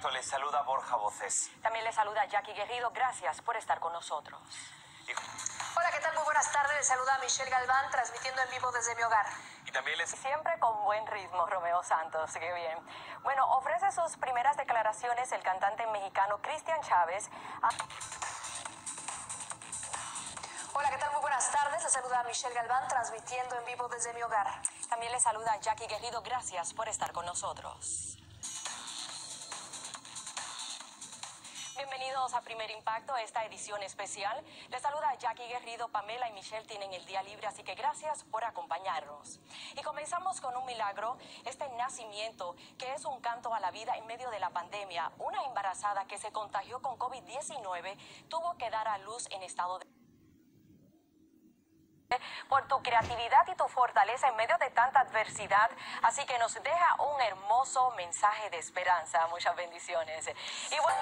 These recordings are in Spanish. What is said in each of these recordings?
Impacto, les saluda Borja Voces. También les saluda Jackie Guerrido, gracias por estar con nosotros. Hola, ¿qué tal? Muy buenas tardes, les saluda Michelle Galván, transmitiendo en vivo desde mi hogar. Y también les... Siempre con buen ritmo, Romeo Santos, qué bien. Bueno, ofrece sus primeras declaraciones el cantante mexicano Cristian Chávez. Hola, ¿qué tal? Muy buenas tardes, les saluda Michelle Galván, transmitiendo en vivo desde mi hogar. También les saluda Jackie Guerrido, gracias por estar con nosotros. Bienvenidos a Primer Impacto, esta edición especial. Les saluda Jackie Guerrido, Pamela y Michelle tienen el día libre, así que gracias por acompañarnos. Y comenzamos con un milagro, este nacimiento que es un canto a la vida en medio de la pandemia. Una embarazada que se contagió con COVID-19 tuvo que dar a luz en estado de... por tu creatividad y tu fortaleza en medio de tanta adversidad, así que nos deja un hermoso mensaje de esperanza. Muchas bendiciones. Y bueno,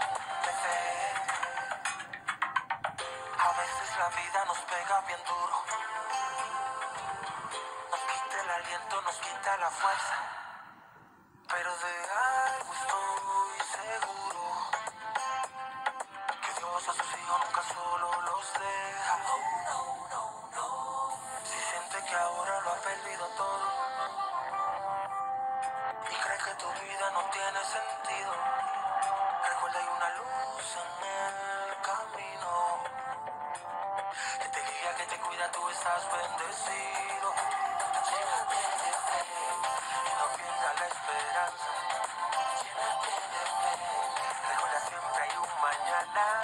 a veces la vida nos pega bien duro, nos quita el aliento, nos quita la fuerza, pero de algo estoy seguro, que Dios a sus hijos nunca solo los deja. Si siente que ahora lo ha perdido todo y cree que tu vida no tiene sentido, recuerda hay una luz en el camino que te guía, que te cuida, tú estás bendecido. Llénate de fe y no pierdas la esperanza. Llénate de fe, recuerda siempre hay un mañana.